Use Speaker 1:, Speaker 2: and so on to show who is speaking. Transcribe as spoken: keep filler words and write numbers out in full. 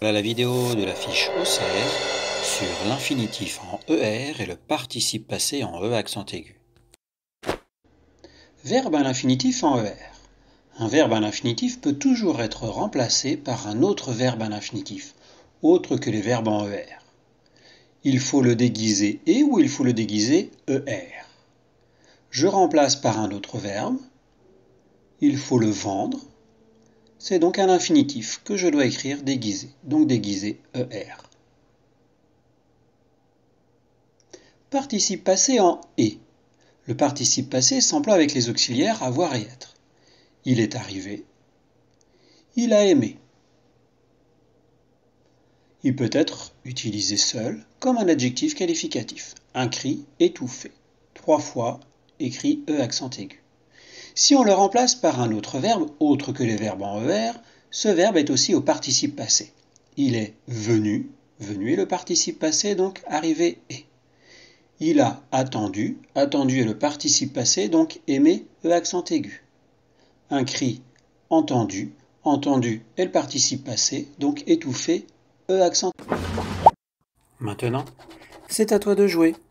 Speaker 1: Voilà la vidéo de la fiche O seize sur l'infinitif en E R et le participe passé en E accent aigu. Verbe à l'infinitif en E R. Un verbe à l'infinitif peut toujours être remplacé par un autre verbe à l'infinitif, autre que les verbes en E R. Il faut le déguiser et ou il faut le déguiser E R. Je remplace par un autre verbe. Il faut le vendre. C'est donc un infinitif que je dois écrire déguisé, donc déguisé E R. Participe passé en est. Le participe passé s'emploie avec les auxiliaires avoir et être. Il est arrivé. Il a aimé. Il peut être utilisé seul comme un adjectif qualificatif. Un cri étouffé. Trois fois écrit E accent aigu. Si on le remplace par un autre verbe, autre que les verbes en E R, ce verbe est aussi au participe passé. Il est venu. Venu est le participe passé, donc arrivé est. Il a attendu. Attendu est le participe passé, donc aimé E accent aigu. Un cri entendu. Entendu est le participe passé, donc étouffé E accent aigu. Maintenant, c'est à toi de jouer.